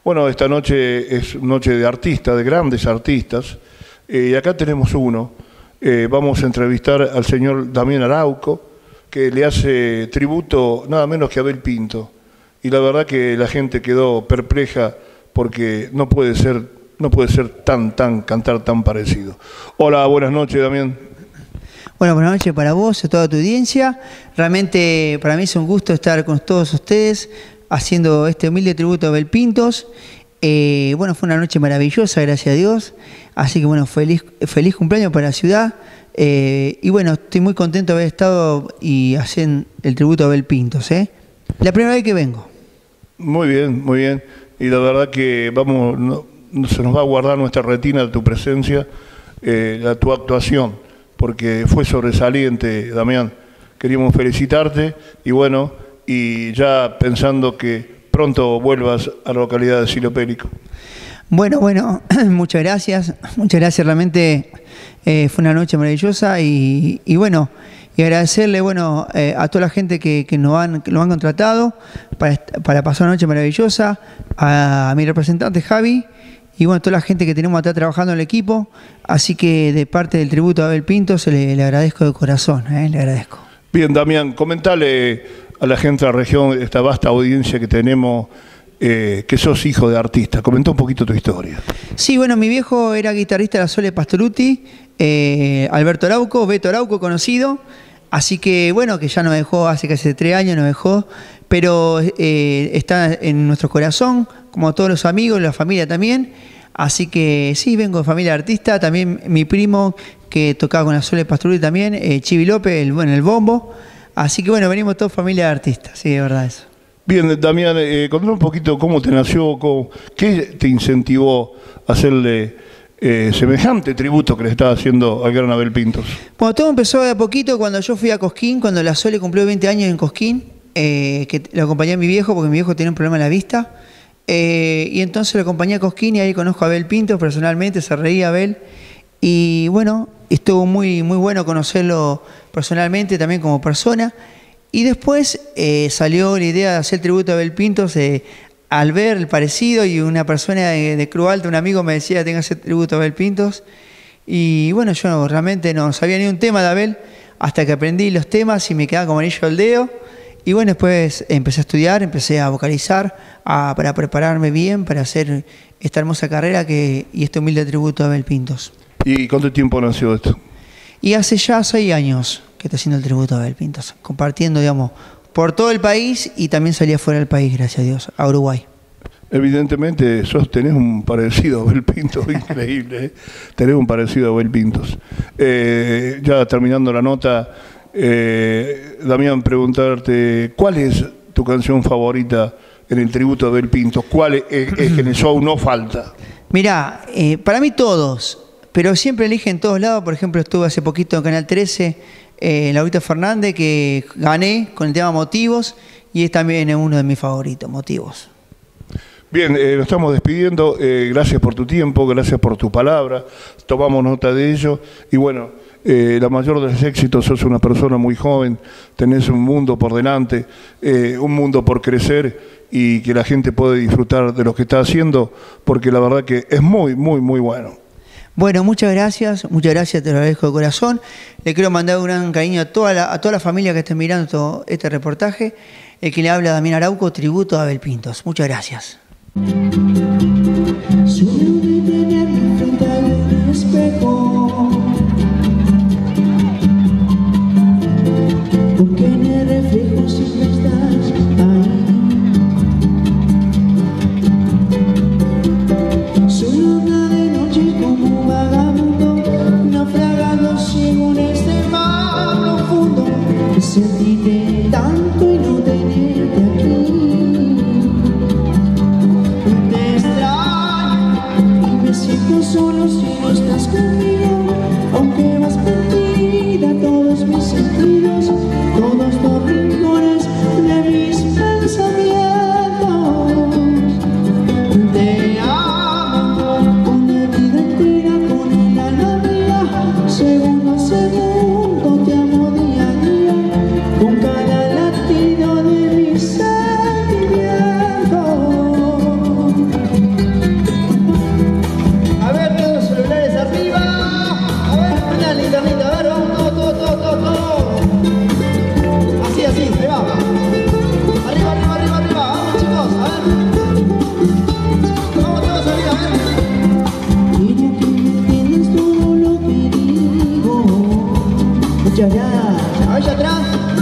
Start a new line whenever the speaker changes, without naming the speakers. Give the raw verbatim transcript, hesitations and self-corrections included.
Bueno, esta noche es noche de artistas, de grandes artistas, eh, y acá tenemos uno. Eh, vamos a entrevistar al señor Damián Arauco, que le hace tributo nada menos que a Abel Pintos. Y la verdad que la gente quedó perpleja porque no puede ser, no puede ser tan, tan, cantar tan parecido. Hola, buenas noches, Damián.
Bueno, buenas noches para vos, a toda tu audiencia. Realmente para mí es un gusto estar con todos ustedes haciendo este humilde tributo a Abel Pintos. Eh, bueno, fue una noche maravillosa, gracias a Dios. Así que bueno, feliz, feliz cumpleaños para la ciudad. Eh, y bueno, estoy muy contento de haber estado y hacer el tributo a Abel Pintos. ¿eh? La primera vez que vengo.
Muy bien, muy bien. Y la verdad que vamos, no, se nos va a guardar nuestra retina tu presencia, eh, la, tu actuación, porque fue sobresaliente, Damián. Queríamos felicitarte y bueno, y ya pensando que pronto vuelvas a la localidad de Silopélico.
Bueno, bueno, muchas gracias, muchas gracias, realmente eh, fue una noche maravillosa y, y bueno, y agradecerle bueno, eh, a toda la gente que, que nos han, que nos han contratado para, para pasar una noche maravillosa, a, a mi representante Javi y bueno, a toda la gente que tenemos acá trabajando en el equipo, así que de parte del tributo a Abel Pintos le, le agradezco de corazón, eh, le agradezco.
Bien, Damián, comentale a la gente de la región, esta vasta audiencia que tenemos, eh, que sos hijo de artista. Comentá un poquito tu historia.
Sí, bueno, mi viejo era guitarrista de la Sole Pastoruti, eh, Alberto Arauco, Beto Arauco conocido, así que bueno, que ya nos dejó hace casi tres años, nos dejó, pero eh, está en nuestro corazón, como todos los amigos, la familia también, así que sí, vengo de familia de artista, también mi primo que tocaba con la Sole Pastoruti también, eh, Chivi López, el, bueno, el bombo. Así que bueno, venimos todos familia de artistas, sí, de verdad eso.
Bien, Damián, eh, contame un poquito cómo te nació, cómo, qué te incentivó a hacerle eh, semejante tributo que le estaba haciendo al gran Abel Pintos.
Bueno, todo empezó de a poquito cuando yo fui a Cosquín, cuando la Sole cumplió veinte años en Cosquín, eh, que lo acompañé a mi viejo porque mi viejo tenía un problema en la vista, eh, y entonces lo acompañé a Cosquín y ahí conozco a Abel Pintos personalmente, se reía Abel, y bueno, estuvo muy, muy bueno conocerlo personalmente, también como persona. Y después eh, salió la idea de hacer tributo a Abel Pintos eh, al ver el parecido y una persona de, de Cruz Alta, un amigo me decía tenga que hacer tributo a Abel Pintos. Y bueno, yo realmente no sabía ni un tema de Abel hasta que aprendí los temas y me quedaba como anillo al dedo. Y bueno, después empecé a estudiar, empecé a vocalizar a, para prepararme bien para hacer esta hermosa carrera que, y este humilde tributo a Abel Pintos.
¿Y cuánto tiempo nació esto?
Y hace ya seis años que está haciendo el tributo a Abel Pintos, compartiendo, digamos, por todo el país y también salía fuera del país, gracias a Dios, a Uruguay.
Evidentemente, sos, tenés un parecido a Abel Pintos, increíble, ¿eh? Tenés un parecido a Abel Pintos. Eh, ya terminando la nota, eh, Damián, preguntarte, ¿cuál es tu canción favorita en el tributo a Abel Pintos? ¿Cuál es, es, es que en el show no falta?
Mirá, eh, para mí todos, pero siempre eligen en todos lados. Por ejemplo, estuve hace poquito en Canal trece, eh, Laurita Fernández, que gané con el tema Motivos, y es también uno de mis favoritos, Motivos.
Bien, eh, nos estamos despidiendo. Eh, gracias por tu tiempo, gracias por tu palabra. Tomamos nota de ello. Y bueno, eh, la mayor de los éxitos, sos una persona muy joven, tenés un mundo por delante, eh, un mundo por crecer y que la gente puede disfrutar de lo que está haciendo, porque la verdad que es muy, muy, muy bueno.
Bueno, muchas gracias, muchas gracias, te lo agradezco de corazón. Le quiero mandar un gran cariño a toda la, a toda la familia que esté mirando todo este reportaje. El que le habla Damián Arauco, tributo a Abel Pintos. Muchas gracias.
Porque en el reflejo siempre estás ahí. Solo una de noche como un vagabundo, naufragado ciego en este mar profundo. Sentirte tanto y no tenerte aquí. Te extraño y me siento solo si no estás conmigo. Aunque vas perdida todos mis sentidos, todos los rincones de mis pensamientos. Te amo con la vida entera, con el alma mía, segundo a segundo te amo día a día, con cada latido de mis sentimientos. Muchas gracias. Allá atrás.